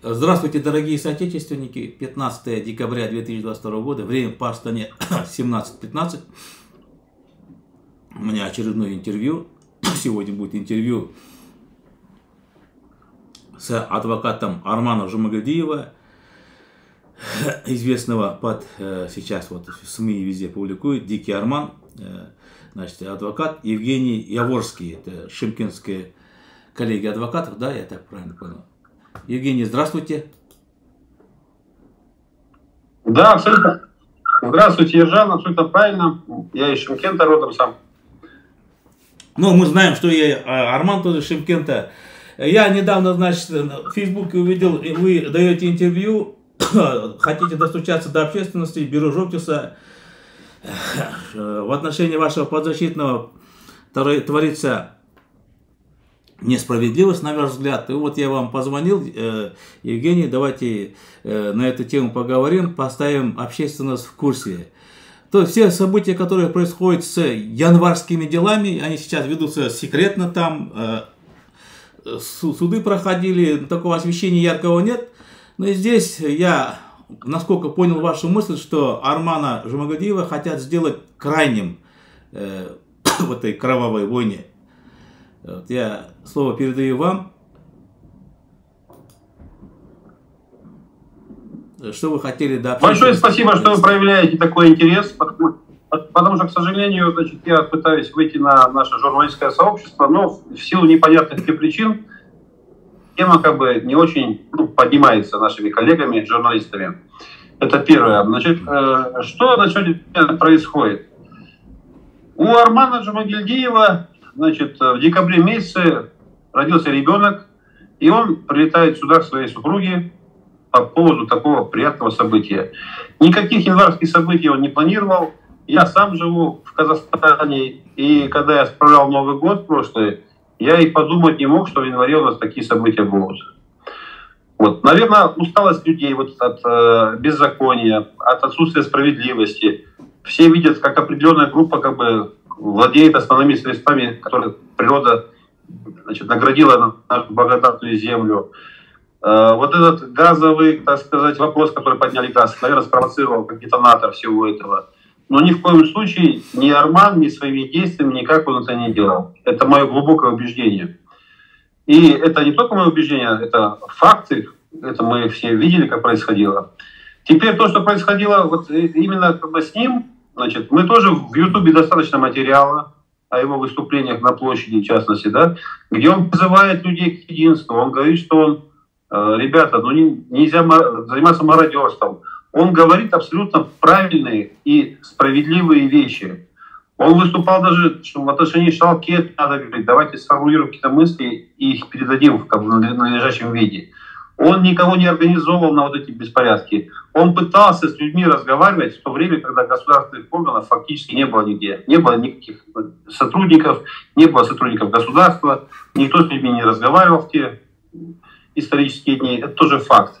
Здравствуйте, дорогие соотечественники. 15 декабря 2022 года. Время по Астане 17:15. У меня очередное интервью. Сегодня будет интервью с адвокатом Армана Жумагальдиева, известного под сейчас вот в СМИ везде публикуют Дикий Арман. Значит, адвокат Евгений Яворский. Это шымкентская коллегия адвокатов, да, я так правильно понял? Евгений, здравствуйте. Да, абсолютно. Здравствуйте, Ержан, абсолютно правильно. Я из Шымкента родом сам. Ну, мы знаем, что я Арман тоже из Шымкента. Я недавно, значит, в Фейсбуке увидел, вы даете интервью, хотите достучаться до общественности, бюро Жоктиса. В отношении вашего подзащитного творится несправедливость, на ваш взгляд. И вот я вам позвонил, Евгений, давайте на эту тему поговорим, поставим общественность в курсе. То есть все события, которые происходят с январскими делами, они сейчас ведутся секретно там, суды проходили, такого освещения яркого нет. Но здесь я, насколько понял вашу мысль, что Армана Жумагальдиева хотят сделать крайним в этой кровавой войне. Вот я слово передаю вам. Что вы хотели до Большое спасибо, что вы проявляете такой интерес, потому что, к сожалению, значит, я пытаюсь выйти на наше журналистское сообщество, но в силу непонятных причин тема как бы не очень поднимается нашими коллегами, журналистами. Это первое. Значит, что на сегодня происходит? У Армана Жумагальдиева, значит, в декабре месяце родился ребенок, и он прилетает сюда к своей супруге по поводу такого приятного события. Никаких январских событий он не планировал. Я сам живу в Казахстане, и когда я справлял Новый год прошлый, я и подумать не мог, что в январе у нас такие события будут. Вот. Наверное, усталость людей вот от беззакония, от отсутствия справедливости. Все видят, как определенная группа как бы владеет основными средствами, которые природа, значит, наградила нашу благодатную землю. Вот этот газовый, так сказать, вопрос, который подняли газ, наверное, спровоцировал как детонатор всего этого. Но ни в коем случае ни Арман, ни своими действиями никак он это не делал. Это мое глубокое убеждение. И это не только мое убеждение, это факты, это мы все видели, как происходило. Теперь то, что происходило вот именно как бы с ним, значит, мы тоже в Ютубе достаточно материала о его выступлениях на площади, в частности, да, где он призывает людей к единству. Он говорит, что он, ребята, ну нельзя заниматься мародерством. Он говорит абсолютно правильные и справедливые вещи. Он выступал даже, что в отношении Шалкет надо говорить, давайте сформулируем какие-то мысли и их передадим в надлежащем виде. Он никого не организовывал на вот эти беспорядки. Он пытался с людьми разговаривать в то время, когда государственных органов фактически не было нигде. Не было никаких сотрудников, не было сотрудников государства, никто с людьми не разговаривал в те исторические дни. Это тоже факт.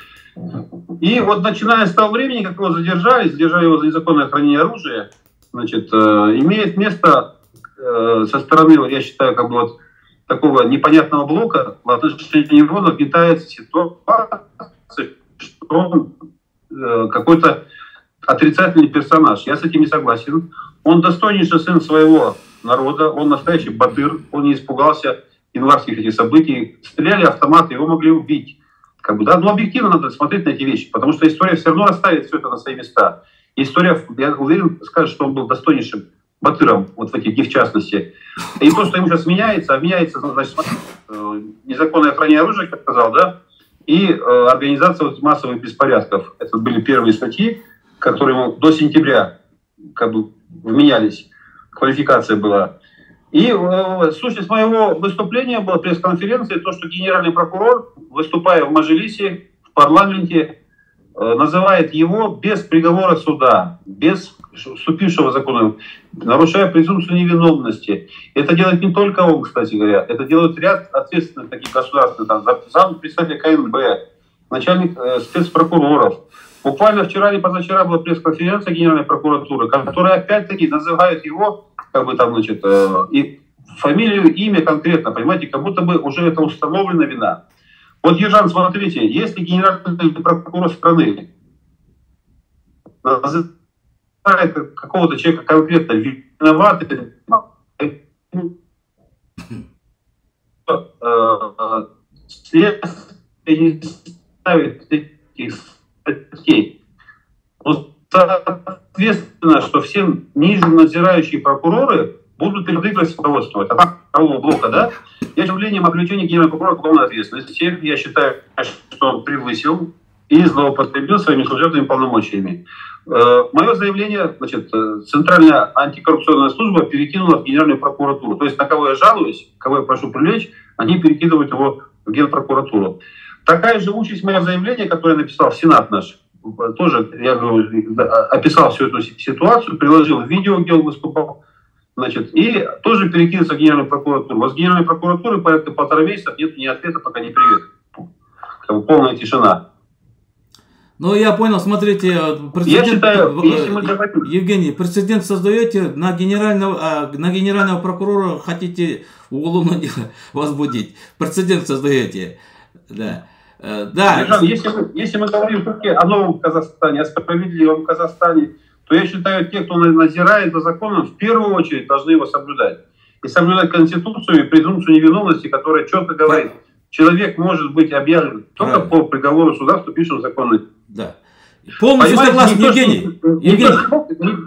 И вот начиная с того времени, как его задержали его за незаконное хранение оружия, значит, имеет место со стороны, я считаю, как бы вот такого непонятного блока, в отношении него нагнетается ситуация, что он какой-то отрицательный персонаж. Я с этим не согласен. Он достойнейший сын своего народа, он настоящий батыр, он не испугался январских этих событий. Стреляли автоматы, его могли убить. Как бы, да? Но объективно надо смотреть на эти вещи, потому что история все равно расставит все это на свои места. История, я уверен, скажет, что он был достойнейшим батыром, вот в этих днях в частности. И то, что ему сейчас меняется, значит, незаконное хранение оружия, как сказал, да, и организация вот массовых беспорядков. Это были первые статьи, которые ему до сентября как бы вменялись, квалификация была. И сущность моего выступления была пресс-конференции, то, что генеральный прокурор, выступая в Мажилисе, в парламенте, называет его без приговора суда, без вступившего в закон, нарушая презумпцию невиновности. Это делает не только он, кстати говоря, это делают ряд ответственных таких государственных, там, зампредседателя КНБ, начальник спецпрокуроров. Буквально вчера или позавчера была пресс-конференция Генеральной прокуратуры, которая опять-таки называет его, как бы там, значит, и фамилию, имя конкретно, понимаете, как будто бы уже это установлена вина. Вот, Ержан, смотрите, если генеральный прокурор страны называет какого-то человека конкретно виноватым, следствие не ставит этих статей. Ну, соответственно, что все ниженадзирающие прокуроры будут передвигать руководство. Это правового блока, да? Я заявлением о привлечении генерального прокурора к уголовной ответственности. Я считаю, что он превысил и злоупотребил своими служебными полномочиями. Мое заявление, значит, Центральная антикоррупционная служба перекинула в Генеральную прокуратуру. То есть на кого я жалуюсь, кого я прошу привлечь, они перекидывают его в Генпрокуратуру. Такая же участь мое заявление, которое я написал в Сенат наш, тоже, я говорю, описал всю эту ситуацию, приложил видео, где он выступал, значит, и тоже перекинется в Генеральную прокуратуру. Вот с Генеральной прокуратуры порядка 1,5 месяца нет ни ответа, пока не привет. Полная тишина. Ну, я понял, смотрите, я считаю, если мы говорим... Евгений, прецедент создаете, на генерального прокурора хотите уголовное дело возбудить. Прецедент создаете. Да. Да. Ержан, если мы говорим все-таки о новом Казахстане, о справедливом Казахстане, то я считаю, те, кто надзирает за законом, в первую очередь должны его соблюдать. И соблюдать Конституцию и презумпцию невиновности, которая четко говорит, человек может быть объявлен только по приговору суда, вступившего в законный. Да. Полностью согласен, Евгений.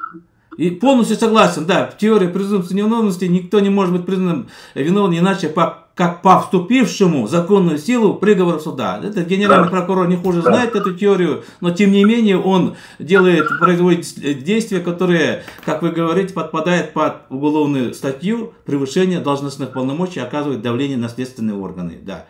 И полностью согласен, да, в теории презумпции невиновности никто не может быть признан виновным иначе, как по вступившему в законную силу приговора суда. Это генеральный прокурор не хуже знает эту теорию, но тем не менее он производит действия, которые, как вы говорите, подпадают под уголовную статью превышение должностных полномочий, оказывает давление на следственные органы. Да.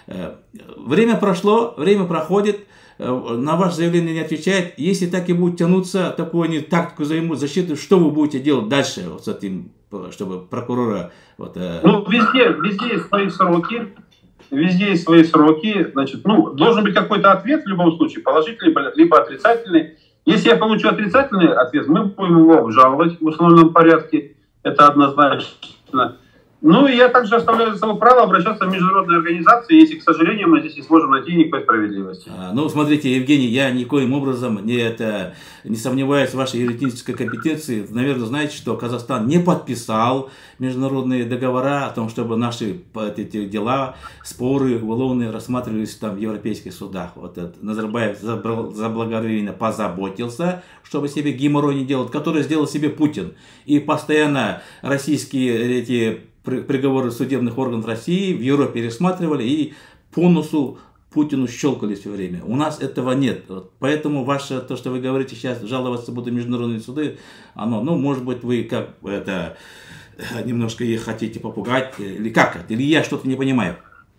Время прошло, время проходит. На ваше заявление не отвечает. Если так и будет тянуться, такую они тактику займут защиту, что вы будете делать дальше вот с этим, чтобы прокурора... Вот, Ну, везде есть свои сроки. Везде есть свои сроки. Значит, ну, должен быть какой-то ответ в любом случае, положительный, либо отрицательный. Если я получу отрицательный ответ, мы будем его обжаловать в установленном порядке. Это однозначно. Ну, и я также оставляю за собой право обращаться в международные организации, если, к сожалению, мы здесь не сможем найти никакой справедливости. Ну, смотрите, Евгений, я никоим образом не сомневаюсь в вашей юридической компетенции. Наверное, знаете, что Казахстан не подписал международные договора о том, чтобы наши эти дела, споры уголовные рассматривались там в европейских судах. Вот Назарбаев заблаговременно позаботился, чтобы себе геморрой не делать, который сделал себе Путин. И постоянно российские эти приговоры судебных органов России в Европе рассматривали и по носу Путину щелкали все время. У нас этого нет. Вот поэтому ваше, то, что вы говорите сейчас, жаловаться будут международные суды, оно, ну, может быть, вы как это немножко их хотите попугать, или как это, или я что-то не понимаю.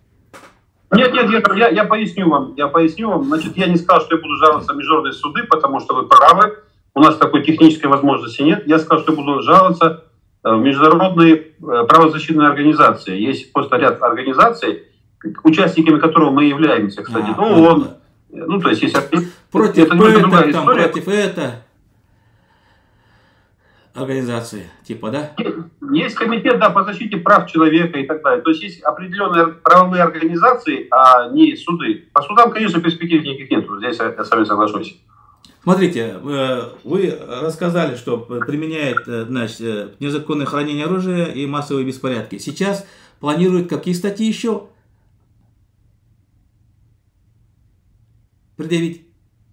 Нет, я поясню вам. Значит, я не сказал, что я буду жаловаться в международные суды, потому что вы правы. У нас такой технической возможности нет. Я сказал, что я буду жаловаться в международные правозащитные организации. Есть просто ряд организаций, участниками которого мы являемся, кстати. Ну, то есть, есть... Против против организации, типа, да? Есть комитет, да, по защите прав человека и так далее. То есть, есть определенные правовые организации, а не суды. По судам, конечно, перспектив никаких нет. Здесь я с вами соглашусь. Смотрите, вы рассказали, что применяет, значит, незаконное хранение оружия и массовые беспорядки. Сейчас планируют какие статьи еще предъявить?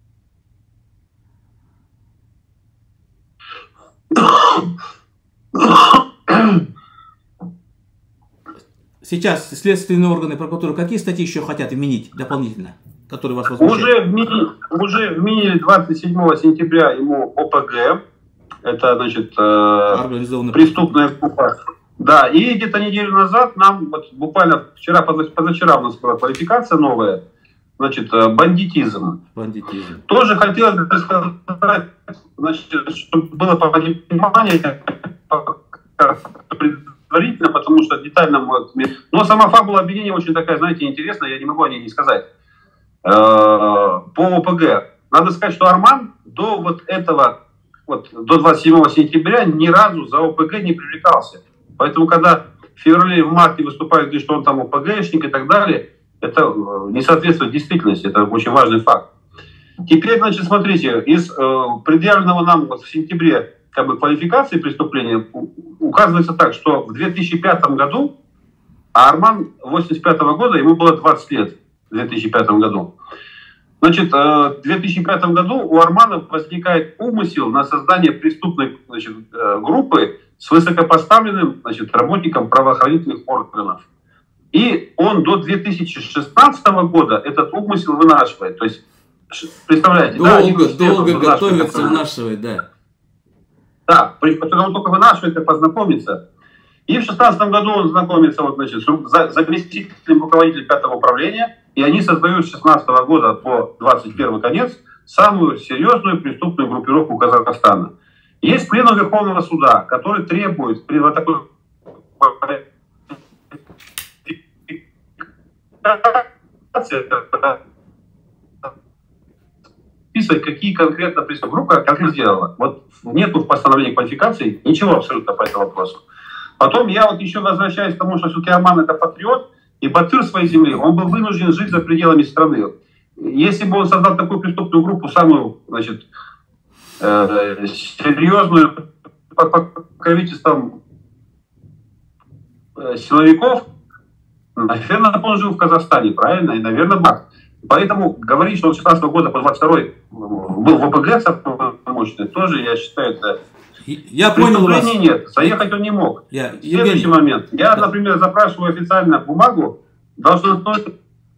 Сейчас следственные органы прокуратуры какие статьи еще хотят вменить дополнительно, которые вас возмущают? Уже вменили 27 сентября ему ОПГ. Это, значит, преступная группа. Да, и где-то неделю назад нам, вот буквально вчера, позавчера у нас была квалификация новая, значит, бандитизм. Тоже хотелось бы сказать, значит, чтобы было понимание предварительно, потому что детально... Но сама фабула обвинения очень такая, знаете, интересная, я не могу о ней не сказать. По ОПГ. Надо сказать, что Арман до вот этого, вот, до 27 сентября ни разу за ОПГ не привлекался. Поэтому, когда в феврале, в марте выступают, говорят, что он там ОПГшник и так далее, Это не соответствует действительности, это очень важный факт. Теперь, значит, смотрите, из предъявленного нам вот в сентябре как бы квалификации преступления указывается так, что в 2005 году, а Арман 85 года, ему было 20 лет в 2005 году. Значит, в 2005 году у Армана возникает умысел на создание преступной, значит, группы с высокопоставленным, значит, работником правоохранительных органов. И он до 2016 года этот умысел вынашивает. То есть, представляете, долго готовится, вынашивает, да. Да, причем он только вынашивает и познакомиться. И в 2016 году он знакомится вот, значит, с заместителем руководителя 5-го управления, и они создают с 2016 года по 2021 конец самую серьезную преступную группировку Казахстана. Есть пленум Верховного суда, который требует при вот такой списывать, какие конкретно преступные группы конкретно сделала. Вот нету в постановлении квалификации ничего абсолютно по этому вопросу. Потом я вот еще возвращаюсь к тому, что все-таки Арман это патриот, и батыр своей земли, он был вынужден жить за пределами страны. Если бы он создал такую преступную группу, самую, значит, серьезную, под покровительством силовиков, наверное, он жил в Казахстане, правильно? И, наверное, так. Поэтому говорить, что он с 16 года по 22 был в ОПГ мощный, тоже, я считаю, это... Я понял вас. Нет, заехать он не мог. Следующий момент. Я, например, запрашиваю официально бумагу, должностной...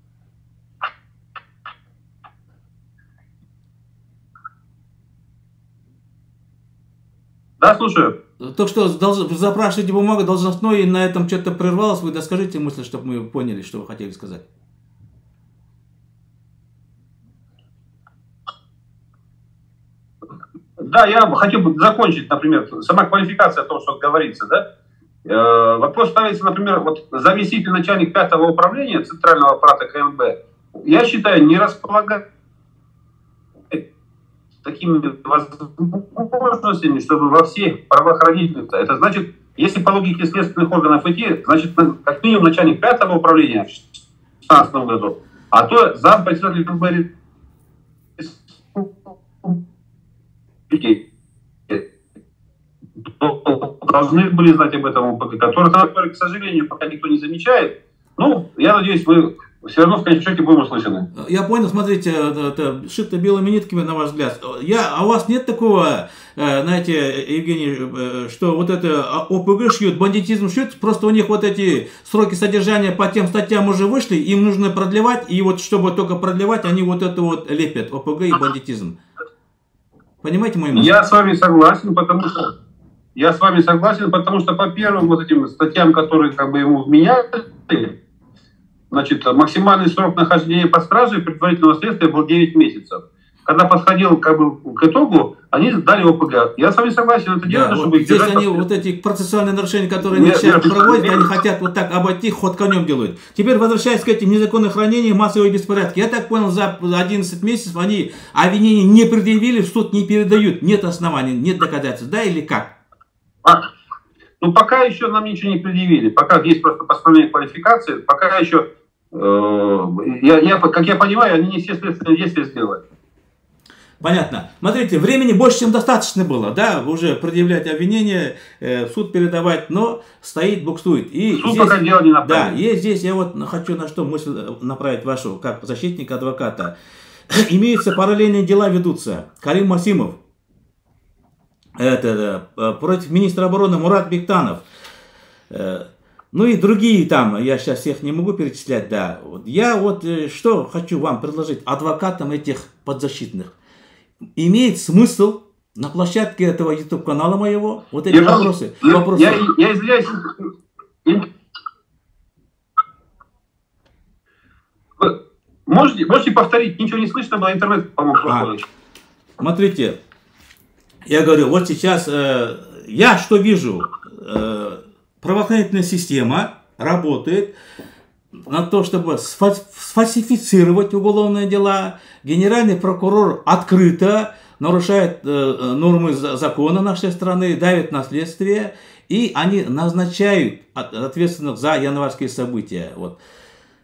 Да, слушаю. То, что запрашиваете бумагу должностной, и на этом что-то прервалось, вы доскажите мысль, чтобы мы поняли, что вы хотели сказать. Да, я хочу закончить, например, сама квалификация того, что говорится, да. Вопрос ставится, например, вот заместитель начальник 5-го управления Центрального аппарата КНБ, я считаю, не располагает такими возможностями, чтобы во всех правоохранительных, это значит, если по логике следственных органов идти, значит, как минимум начальник 5-го управления в 2016 году, а то зампредседатель КНБ должны были знать об этом ОПГ, который, к сожалению, пока никто не замечает. Ну, я надеюсь, мы все равно в конечном счете будем услышаны. Я понял, смотрите, это шито белыми нитками, на ваш взгляд. А у вас нет такого, знаете, Евгений, что вот это ОПГ шьют, бандитизм шьют, просто у них вот эти сроки содержания по тем статьям уже вышли, им нужно продлевать, и вот чтобы только продлевать, они вот это вот лепят, ОПГ и бандитизм. Понимаете мою мысль? Я с вами согласен, потому что по первым вот этим статьям, которые как бы ему вменяли, значит, максимальный срок нахождения под стражей предварительного следствия был 9 месяцев. Когда подходил как бы к итогу, они дали ОПГ. Я с вами согласен, это дело, чтобы вот здесь они вот эти процессуальные нарушения, которые они сейчас проводят, они хотят вот так обойти, ход конем делают. Теперь возвращаясь к этим незаконным хранениям, массовые беспорядки. Я так понял, за 11 месяцев они обвинения не предъявили, в суд не передают. Нет оснований, нет доказательств, да или как? Ну, пока еще нам ничего не предъявили. Пока есть просто постановление квалификации, пока еще, как я понимаю, они не все следственные действия сделали. Понятно. Смотрите, времени больше, чем достаточно было, да, уже предъявлять обвинения, в суд передавать, но стоит, буксует. И суд здесь, пока дело не направил. Да, и здесь я вот хочу на что мысль направить вашу, как защитника, адвоката. Имеются параллельные дела, ведутся. Карим Масимов, против министра обороны Мурат Бектанов, ну и другие там, я сейчас всех не могу перечислять, да. Я вот что хочу вам предложить адвокатам этих подзащитных. Имеет смысл на площадке этого YouTube-канала моего вот эти вопросы. Я извиняюсь. Можете повторить? Ничего не слышно было, интернет, по-моему, смотрите, я говорю, вот сейчас я что вижу, правоохранительная система работает на то, чтобы сфальсифицировать уголовные дела. Генеральный прокурор открыто нарушает нормы закона нашей страны, давит на следствие, и они назначают ответственных за январские события. Вот.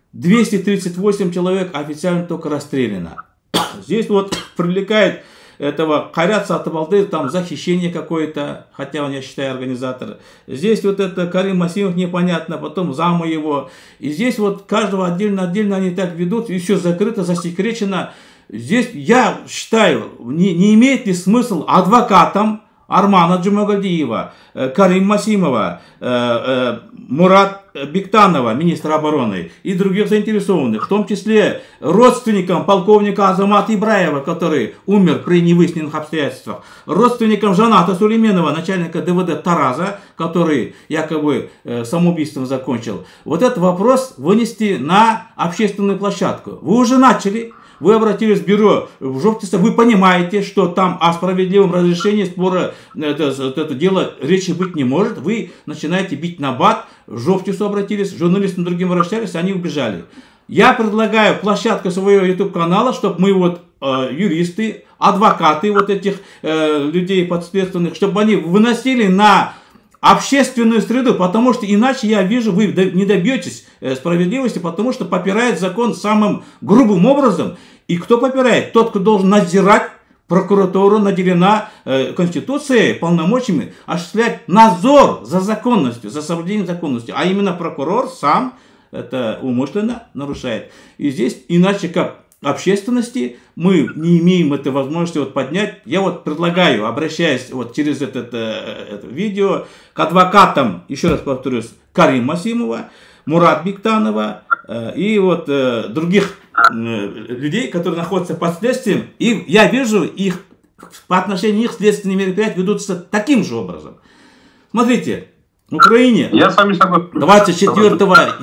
238 человек официально только расстреляно. Здесь вот привлекает этого Хайрат Сатыбалды, там за хищение какое-то, хотя он, я считаю, организатор. Здесь вот это Карим Масимов непонятно, потом замы его. И здесь вот каждого отдельно они так ведут, и все закрыто, засекречено. Здесь, я считаю, не имеет ли смысл адвокатам Армана Джумагальдиева, Карим Масимова, Мурат Бектанова, министра обороны, и других заинтересованных, в том числе родственникам полковника Азамата Ибраева, который умер при невыясненных обстоятельствах, родственникам Жаната Сулейменова, начальника ДВД Тараза, который якобы самоубийством закончил. Вот этот вопрос вынести на общественную площадку. Вы уже начали. Вы обратились в бюро Жовтиса, вы понимаете, что там о справедливом разрешении спора это дело речи быть не может. Вы начинаете бить на бат, в Жовтису обратились, журналисты другим обращались, они убежали. Я предлагаю площадку своего YouTube-канала, чтобы мы вот юристы, адвокаты вот этих людей подследственных, чтобы они выносили на общественную среду, потому что иначе, я вижу, вы не добьетесь справедливости, потому что попирает закон самым грубым образом. И кто попирает? Тот, кто должен надзирать. Прокуратура наделена Конституцией полномочиями осуществлять надзор за законностью, за соблюдением законности. А именно прокурор сам это умышленно нарушает. И здесь иначе как общественности мы не имеем этой возможности вот поднять. Я вот предлагаю, обращаясь вот через это видео, к адвокатам, еще раз повторюсь, Карим Масимова, Мурат Бектанова и вот других людей, которые находятся под следствием. И я вижу их, по отношению к их следственные мероприятия ведутся таким же образом. Смотрите, в Украине 24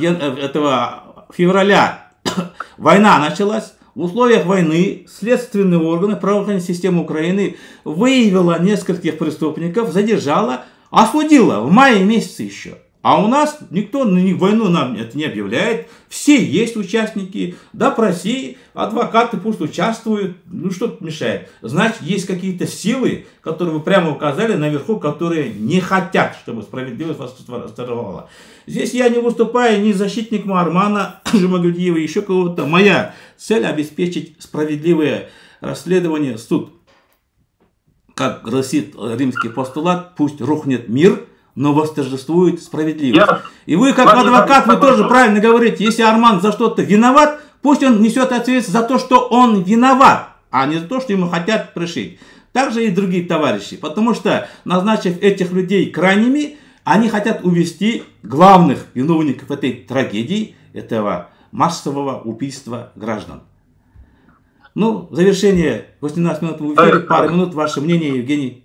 февраля война началась. В условиях войны следственные органы, правоохранительная система Украины выявила нескольких преступников, задержала, осудила в мае месяце еще. А у нас никто войну нам это не объявляет. Все есть участники. Допроси, адвокаты пусть участвуют. Ну что тут мешает? Значит, есть какие-то силы, которые вы прямо указали наверху, которые не хотят, чтобы справедливость восторжествовала. Здесь я не выступаю ни защитником Армана Джумагальдиева, еще кого-то. Моя цель обеспечить справедливое расследование, суд. Как гласит римский постулат, пусть рухнет мир, но восторжествует справедливость. И вы, как адвокат, вы тоже правильно говорите, если Арман за что-то виноват, пусть он несет ответственность за то, что он виноват, а не за то, что ему хотят пришить. Также и другие товарищи, потому что, назначив этих людей крайними, они хотят увести главных виновников этой трагедии, этого массового убийства граждан. Ну, в завершение, 18 минут в эфире, пару минут, ваше мнение, Евгений.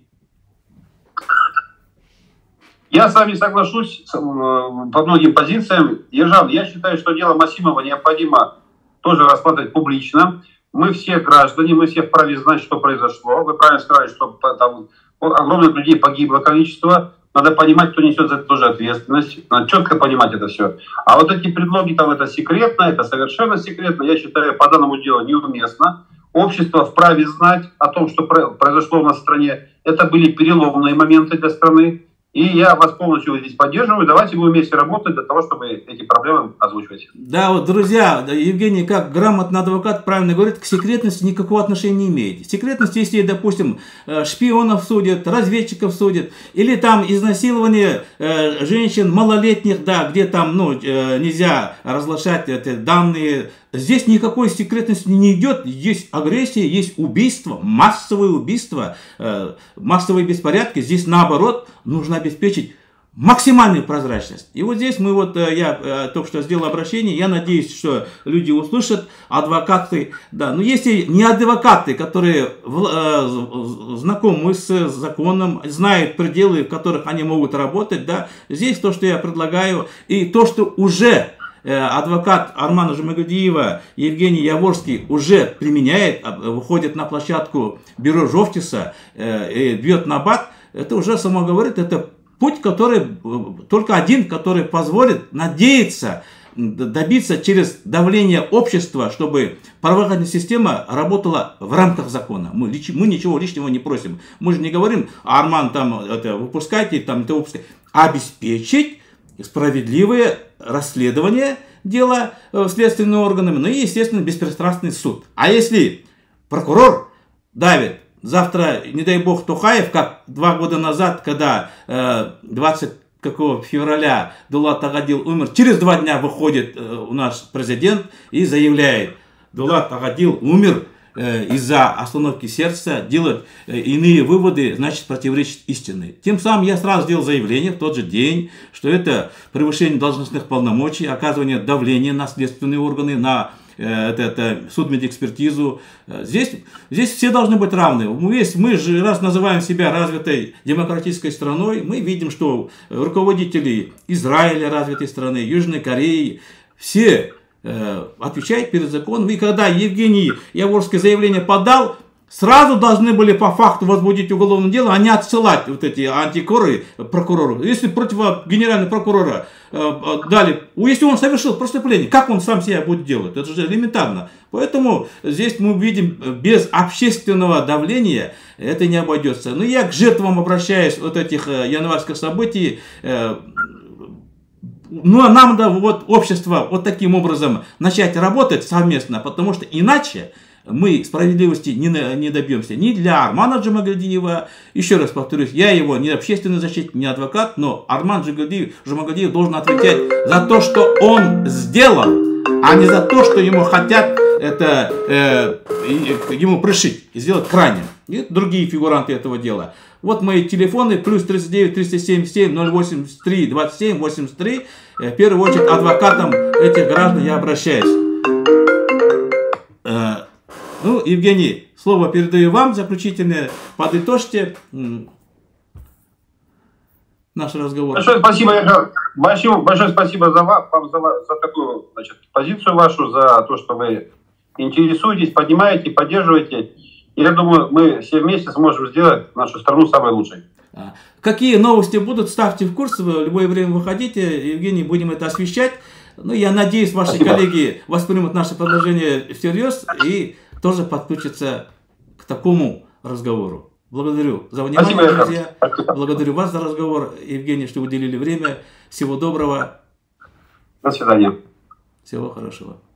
Я с вами соглашусь по многим позициям. Ержан, я считаю, что дело Масимова необходимо тоже рассматривать публично. Мы все граждане, мы все вправе знать, что произошло. Вы правильно сказали, что там огромных людей погибло количество. Надо понимать, кто несет за это тоже ответственность. Надо четко понимать это все. А вот эти предлоги, там это секретно, это совершенно секретно, я считаю, по данному делу неуместно. Общество вправе знать о том, что произошло у нас в стране. Это были переломные моменты для страны. И я вас полностью здесь поддерживаю. Давайте будем вместе работать для того, чтобы эти проблемы озвучивать. Да, вот, друзья, Евгений, как грамотный адвокат правильно говорит, к секретности никакого отношения не имеет. Секретность, если, допустим, шпионов судят, разведчиков судят, или там изнасилование женщин малолетних, да, где там, ну, нельзя разглашать эти данные. Здесь никакой секретности не идет. Есть агрессия, есть убийство, массовые убийства, массовые беспорядки. Здесь, наоборот, нужно обеспечить максимальную прозрачность. И вот здесь мы вот, я только что сделал обращение, я надеюсь, что люди услышат, адвокаты, да, но если не адвокаты, которые знакомы с законом, знают пределы, в которых они могут работать, да, здесь то, что я предлагаю, и то, что уже адвокат Армана Джумагальдиева Евгений Яворский уже применяет, выходит на площадку бюро Жовтиса и бьет на бат, это уже само говорит, это путь, который только один, который позволит надеяться, добиться через давление общества, чтобы правоохранительная система работала в рамках закона. Мы ничего лишнего не просим. Мы же не говорим, Арман, там, это выпускайте, там, это выпускайте. Обеспечить справедливое расследование дело следственными органами, ну и, естественно, беспристрастный суд. А если прокурор давит, завтра, не дай бог, Токаев, как 2 года назад, когда 20 февраля Дулат Агадил умер, через 2 дня выходит у нас президент и заявляет: Дулат Агадил умер из-за остановки сердца, делает иные выводы, значит, противоречит истине. Тем самым я сразу сделал заявление в тот же день, что это превышение должностных полномочий, оказывание давления на следственные органы, на судмедэкспертизу. Здесь все должны быть равны. Мы же, раз называем себя развитой демократической страной, мы видим, что руководители Израиля, развитой страны, Южной Кореи, все отвечают перед законом. И когда Евгений Яворский заявление подал, сразу должны были по факту возбудить уголовное дело, а не отсылать вот эти антикоры прокурору. Если против генерального прокурора дали, если он совершил преступление, как он сам себя будет делать? Это же элементарно. Поэтому здесь мы видим, без общественного давления это не обойдется. Но я к жертвам обращаюсь от этих январских событий. Ну, а нам надо вот общество вот таким образом начать работать совместно, потому что иначе мы справедливости не добьемся ни для Армана Джумагадиева. Еще раз повторюсь, я его не общественный защитник, не адвокат, но Арман Джумагадиев должен отвечать за то, что он сделал, а не за то, что ему хотят ему пришить и сделать крайним. И другие фигуранты этого дела. Вот мои телефоны: плюс 39 377 083 27 83. В первую очередь адвокатам этих граждан я обращаюсь. Ну, Евгений, слово передаю вам заключительное. Подытожьте наш разговор. Большое спасибо, большое спасибо за такую, значит, позицию вашу, за то, что вы интересуетесь, поднимаете, поддерживаете. И я думаю, мы все вместе сможем сделать нашу страну самой лучшей. Какие новости будут, ставьте в курс, в любое время выходите. Евгений, будем это освещать. Ну, я надеюсь, ваши коллеги воспримут наше предложение всерьез и тоже подключатся к такому разговору. Благодарю за внимание, друзья. Благодарю вас за разговор, Евгений, что уделили время. Всего доброго. До свидания. Всего хорошего.